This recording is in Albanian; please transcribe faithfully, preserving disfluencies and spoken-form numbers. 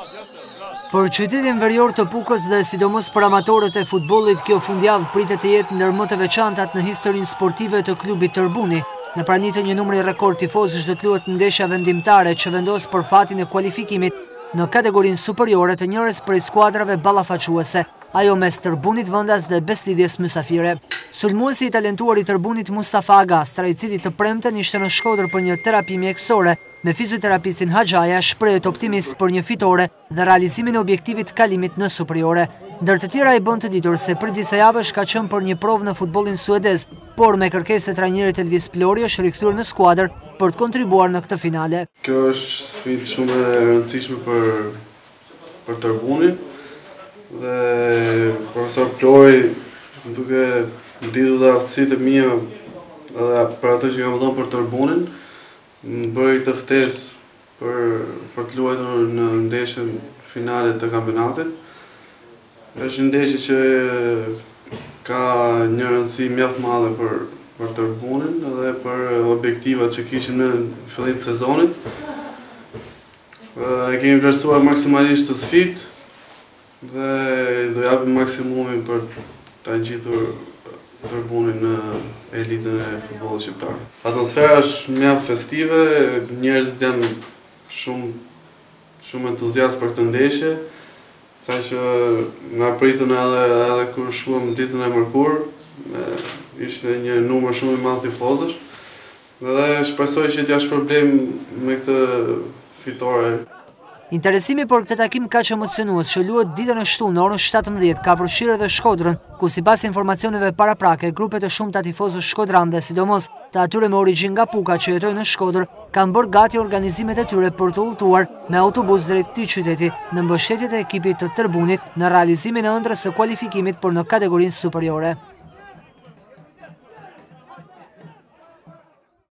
Për qytetin verior të Pukës dhe sidomos për amatorët e futbollit, kjo fundjavë pritet të jetë ndër më të veçantat në historinë sportive të klubit Tërbuni. Në pranitë një numri rekord tifozësh do të luhet ndeshja vendimtare që vendos për fatin e kualifikimit në kategorinë superiore të njërës prej skuadrave ballafaquese, ajo mes Tërbunit Vendas dhe Bestidhjes Mysafire. Sulmuesi i talentuar i Tërbunit Mustafa Agastra, i cili të premten ishte në Shkodër për një terapi mjekësore me fizioterapistin Haxhaja, shprehet optimist për një fitore dhe realizimin e objektivit kalimit në superiore. Ndër të tjera i bën të ditur se për disa javësh ka qenë për një provë në futbollin suedez, por me kërkesë të trajnerit Elvis Plori është rikthyer në skuadër për të kontribuar në këtë finale. Kjo është sfidë shumë e rëndësishme për për Tërbunin dhe profesor Plori duke ditur dhe aftësitë e mia edhe për atë që kam dhënë për Tërbunin, më bëri të ftesë për për të luajtur në ndeshjen finale të kampionatit. Është një ndeshje që ka një rëndësi mjaft madhe për për Tërbunin edhe për objektivat që kishim në fillim të sezonit. E kemi vlerësuar maksimalisht të sfidë dhe do japim maksimumin për ta ngjitur Tërbunin në elitën e futbollit shqiptar. Atmosfera është mjaft festive, njerëzit janë shumë shumë entuziastë për këtë ndeshje, saqë na pritën edhe edhe kur shkuam ditën e mërkurë, ishte një numër shumë i madh tifozësh dhe shpresoj që t'ja shpërblim me këtë fitore. Interesimi për këtë takim kaq emocionues që luhet ditën e shtunë në orën shtatëmbëdhjetë ka përfshirë edhe Shkodrën, ku sipas informacioneve paraprake, grupet e shumta tifozësh shkodran dhe sidomos të atyre me origjinë nga Puka që jetojnë në Shkodër kanë bërë gati organizimet e tyre për të udhëtuar me autobus drejt këtij qyteti në mbështetje të ekipit të Tërbunit në realizimin e ëndrrës së kualifikimit për në kategorinë superiore.